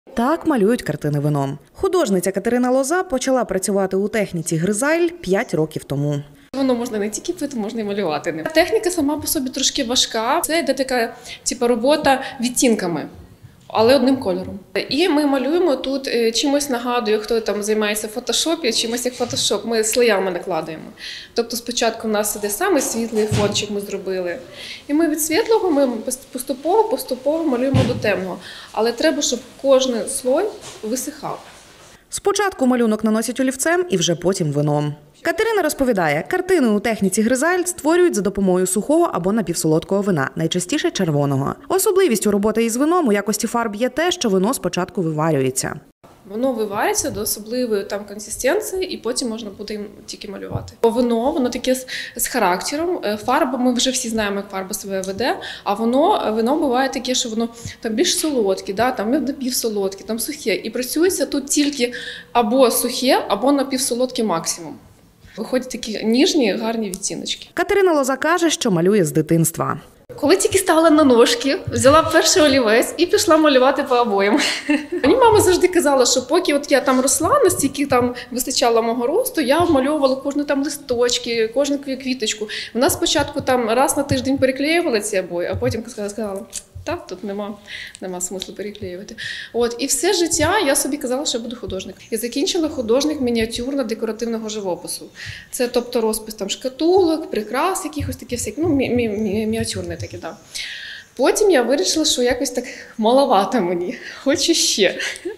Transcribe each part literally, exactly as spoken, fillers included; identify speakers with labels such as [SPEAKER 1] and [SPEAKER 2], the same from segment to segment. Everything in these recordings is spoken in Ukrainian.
[SPEAKER 1] Так малюють картини вином. Художниця Катерина Лоза почала працювати у техніці Гризаль п'ять років тому.
[SPEAKER 2] Воно можна не тільки пити, можна і малювати ним. Техніка сама по собі трошки важка. Це йде така типу, робота відтінками, але одним кольором. І ми малюємо тут чимось нагадує, хто там займається в фотошопі, чимось як фотошоп. Ми слоями накладаємо. Тобто спочатку в нас іде саме світлий фончик ми зробили. І ми від світлого ми поступово-поступово малюємо до темного. Але треба, щоб кожен слой висихав.
[SPEAKER 1] Спочатку малюнок наносять олівцем і вже потім вином. Катерина розповідає, картини у техніці Гризаль створюють за допомогою сухого або напівсолодкого вина, найчастіше червоного. Особливістю роботи із вином у якості фарб є те, що вино спочатку виварюється.
[SPEAKER 2] Воно вивариться до особливої там консистенції і потім можна буде їм тільки малювати. Бо вино, воно таке з, з характером. Фарба, ми вже всі знаємо, як фарба себе веде, а воно, вино буває таке, що воно там більш солодке, да, там напівсолодке, там сухе. І працюється тут тільки або сухе, або напівсолодке максимум. Виходять такі ніжні, гарні відтіночки.
[SPEAKER 1] Катерина Лоза каже, що малює з дитинства.
[SPEAKER 2] Коли тільки стала на ножки, взяла перший олівець і пішла малювати по обоям. Мені мама завжди казала, що поки от я там росла, настільки там вистачало мого росту, я обмальовувала кожну там листочки, кожну квіточку. Вона спочатку там раз на тиждень переклеювала ці обої, а потім сказала, так, тут нема, нема смислу переклеювати. От, і все життя я собі казала, що я буду художник. Я закінчила художник мініатюрно-декоративного живопису. Це, тобто, розпис там шкатулок, прикрас, якихось такі всякі, ну, мі мі мі мініатюрні такі, да. Потім я вирішила, що якось так маловато мені, хочу ще.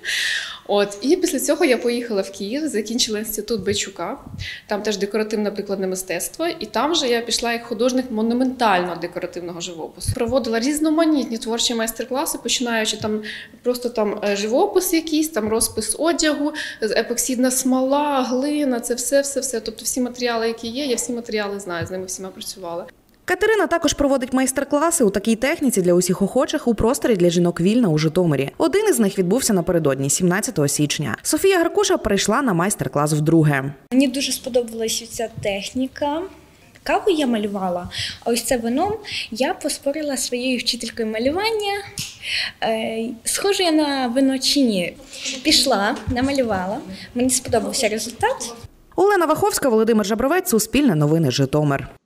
[SPEAKER 2] От, і після цього я поїхала в Київ, закінчила інститут Бойчука, там теж декоративно-прикладне мистецтво, і там же я пішла як художник монументально-декоративного живопису. Проводила різноманітні творчі майстер-класи, починаючи там просто там живопис якийсь, там розпис одягу, епоксидна смола, глина, це все-все-все, тобто всі матеріали, які є, я всі матеріали знаю, з ними всіма працювала.
[SPEAKER 1] Катерина також проводить майстер-класи у такій техніці для усіх охочих у просторі для жінок «Вільна» у Житомирі. Один із них відбувся напередодні, сімнадцятого січня. Софія Гаркуша прийшла на майстер-клас вдруге.
[SPEAKER 3] Мені дуже сподобалася ця техніка. Каву я малювала, а ось це вино я поспорила своєю вчителькою малювання. Е, схоже я на вино чи ні. Пішла, намалювала, мені сподобався результат.
[SPEAKER 1] Олена Ваховська, Володимир Жабровець, Суспільне новини, Житомир.